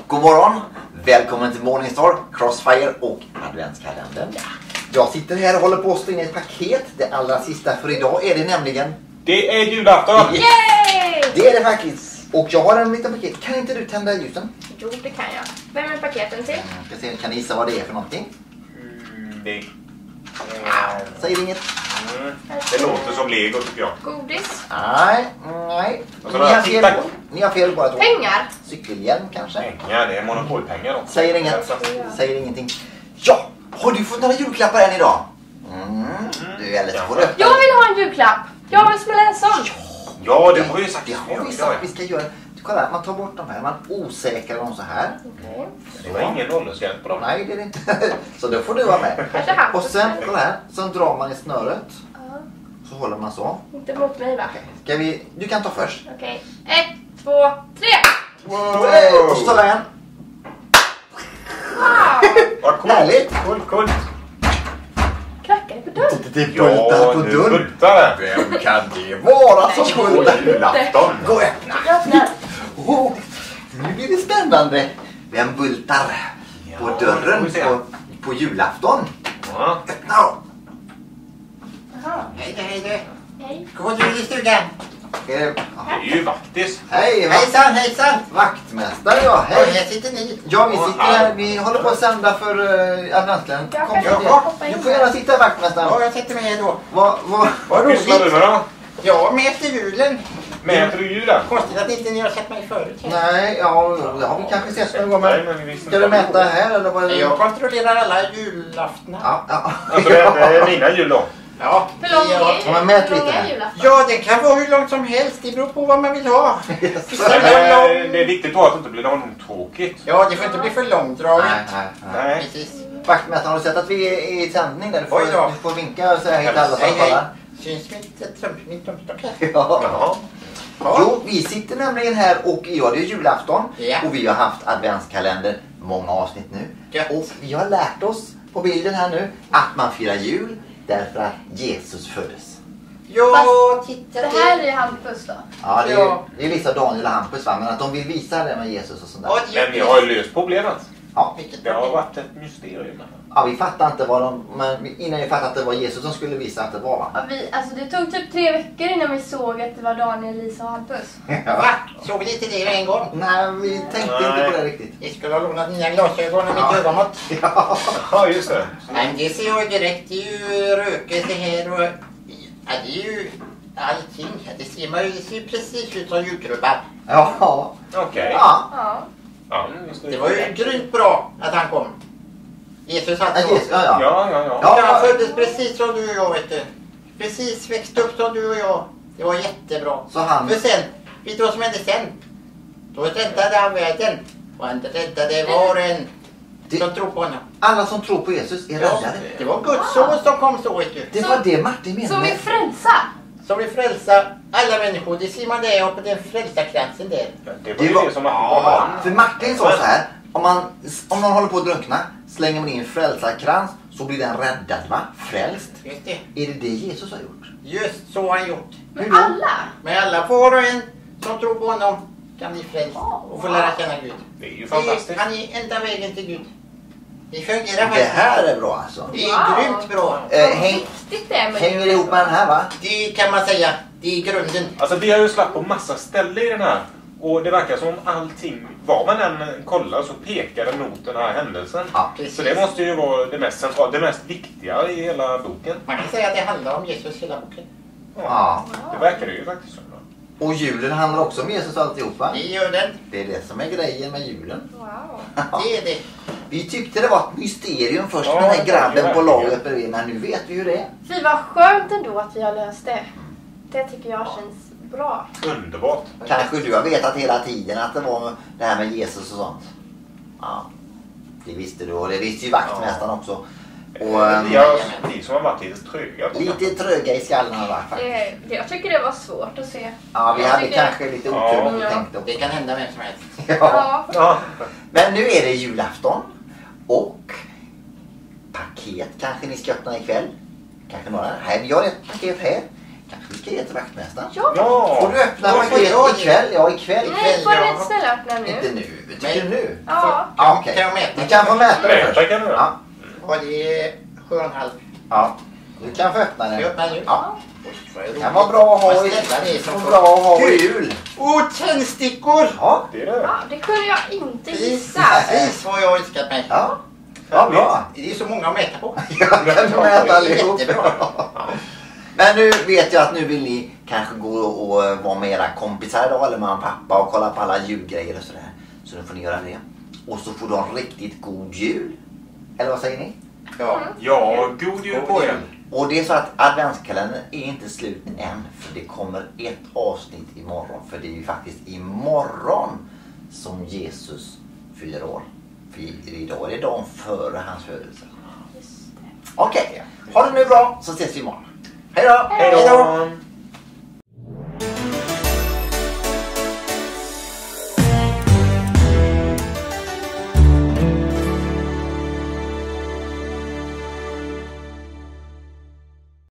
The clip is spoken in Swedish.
God morgon, välkommen till Morningstar, Crossfire och adventskalendern. Jag sitter här och håller på att stå in i ett paket. Det allra sista för idag är det nämligen... Det är julafton! Yay! Det är det faktiskt. Och jag har en liten paket. Kan inte du tända ljusen? Jo, det kan jag. Vem är paketen till? Ska se, kan ni gissa vad det är för någonting? Det Säger inget. det låter som Lego tycker jag. Godis? Nej. Alltså, Ni har fel bara två. Pengar? Cykelhjälm kanske? Pengar, det är monopolpengar då. Säger ingenting. Ja, har du fått några julklappar än idag? Du är lite på det. Jag vill ha en julklapp! Jag vill smälla en sån! Ja, det har vi sagt. Det har vi sagt vi ska göra. Kolla, man tar bort de här. Man osäkrar dem så här. Okej. Det var ingen åldersgräns på dem. Nej, det är det inte. Så då får du vara med. Kanske Hampus. Och sen, kolla här. Sen drar man i snöret. Ja. Så håller man så. Inte mot mig, va? Ska vi... Du kan ta först. Okej. 1, 2, 3! Och så tar jag en. Wow! Vad coolt. Härligt. Coolt. Knackar det på dörren? Det bultar på nu dörren. bultar det. Vem kan det vara som bultar? Julafton. Gå och öppna. Jag öppnar. Nu blir det spännande. Vem bultar på dörren får vi se. på julafton? Ja. Öppna då. Jaha. Hej du. Hej. Går du i stugan? Det är ju vaktis. Hej, hejsan. Vaktmästare, ja. Hej, här sitter ni. Ja, vi sitter här. Vi håller på att sända för adventskalendern. Jag Kom kan till inte det. hoppa in Du får gärna sitta, vaktmästaren. Ja, jag sätter mig här då. Vad pysslar du med då? Ja, med efter julen. Mäter du julen? Konstigt att inte ni har sett mig förut. Nej, ja, det har vi kanske sett någon gång. Nej, Men men vi visste ska inte du vad mäta här eller vad är det? Jag kontrollerar alla julaftnar. Ja. Alltså det är mina jul då. Ja, Hur lång ja. Ja, men mät hur lång lite är här. julafton? Ja, det kan vara hur långt som helst. Det beror på vad man vill ha. Men det är viktigt då att det inte blir någon tråkigt. Ja, det får inte bli för långdraget. Nej. Nej. Precis. Vaktmästaren, har du sett att vi är i sändning där? Oj då. Du får vinka och säga hej till alla som Hej, hej. kollar. Syns min trumpstock här? Ja. Ja. Ja. Jo, vi sitter nämligen här och det är julafton. Ja. Och vi har haft adventskalender många avsnitt nu. Gött. Och vi har lärt oss på bilden här nu att man firar jul därför att Jesus föddes. Ja, titta. Det här är Hampus då. Ja, det är, Ja. det är vissa Daniel och Hampus, va? Men att de vill visa det med Jesus och sånt där. Ja, Men vi har ju löst problemet. Ja. Vilket Det har problem. varit ett mysterium. Ja, vi fattar inte vad de... Men innan vi fattade att det var Jesus som skulle visa att det var, va? Ja, det tog typ 3 veckor innan vi såg att det var Daniel, Lisa och Hampus. Va? Såg ni inte det en gång? Nej, vi tänkte inte på det riktigt. Ni skulle ha lånat mina glasögon och mitt ögonmått. Ja, just det. Men det ser jag direkt. Det är ju rökelse här och... Ja, det är ju allting. Det ser man ju. Det ser precis ut som julkrubbar. Ja. Okej. Ja. Ja. Ja, just Det var ju grymt bra att han kom. Jesus alltså. Jesus, ja. Ja. Ja. Han föddes precis som du och jag, vet du. Precis växte upp som du och jag. Det var jättebra. Så han... För sen, vet du vad som hände sen? Då räddade han världen. Och han räddade var och en som tror på honom. Alla som tror på Jesus är Ja, räddade. det var Guds son som kom så, vet du. Det var det Martin Som menade. vi frälsar. Som vill frälsa alla människor. Det ser man där på den frälsarkransen där. Det var ju det som var... För Martin sa så här. Om någon håller på att drunkna, slänger man in en frälsarkrans så blir den räddad, va? Frälst. Just det. Är det det Jesus har gjort? Just så har han gjort. Hur Men då? alla. Men alla var och en som tror på honom kan bli frälst och få lära känna Gud. Det är ju fantastiskt. Han är enda vägen till Gud. Det fungerar Det faktiskt. här är bra alltså. Det är grymt bra. Viktigt det är med Hänger det ihop med den här, va? Det kan man säga. Det är grunden. Alltså vi har ju slagit på massa ställen i den här. Och det verkar som om allting, vad man än kollar så pekar den mot den här händelsen. Ja, precis. Så det måste ju vara det mest centrala, det mest viktiga i hela boken. Man kan säga att det handlar om Jesus hela boken. Ja. Det verkar det ju faktiskt som. Och julen handlar också om Jesus och alltihopa. Det gör den. Det är det som är grejen med julen. Wow. Det är det. Vi tyckte det var ett mysterium först Ja, med den här det grabben är på verkligen. lagret bredvid. Men nu vet vi hur det är. Fy vad skönt ändå att vi har löst det. Det tycker jag känns bra. Underbart. Kanske du har vetat hela tiden att det var det här med Jesus och sånt. Ja, det visste du och det visste ju vaktmästaren också. Och Vi som har varit lite tröga. lite tröga i skallen har varit faktiskt. Jag tycker det var svårt att se. Ja, vi Jag hade tycker- kanske lite otur om vi Ja. tänkte Det också. kan hända vem som helst. Ja. Ja. Men nu är det julafton och paket kanske ni ska öppna ikväll. Kanske några. Här, vi har ett paket här. Kanske vi ska ge till vaktmästaren. Ja. Får du öppna Ja, paketet ikväll? Ja, ikväll. Nej, får du inte snälla öppna nu? Inte nu. Tycker du nu? Ja. Ja, okej. Kan jag mäta? Du kan få mäta det först. Mäta kan du göra. Ja. Och det är 7,5. Ja. Du kan få öppna den. Ska jag öppna nu? Ja. Det Det kan vara bra att ha i jul. tändstickor! Ja. Det är det. Ja, det kunde jag inte gissa. Precis vad jag önskat mig. Ja. Ja, bra. Det är så många att mäta på. Jag kan få mäta allihop. Jättebra. Men nu vet jag att nu vill ni kanske gå och vara med era kompisar idag, eller mamma och pappa, och kolla på alla julgrejer och sådär. Så nu får ni göra det. Och så får du en riktigt god jul. Eller vad säger ni? Ja. Ja, god jul på er. Och det är så att adventskalendern är inte slut än. För det kommer ett avsnitt imorgon. För det är ju faktiskt imorgon som Jesus fyller år. För idag är det dagen före hans födelse. Okej, ha det nu bra så ses vi imorgon. Hej då! Hej då!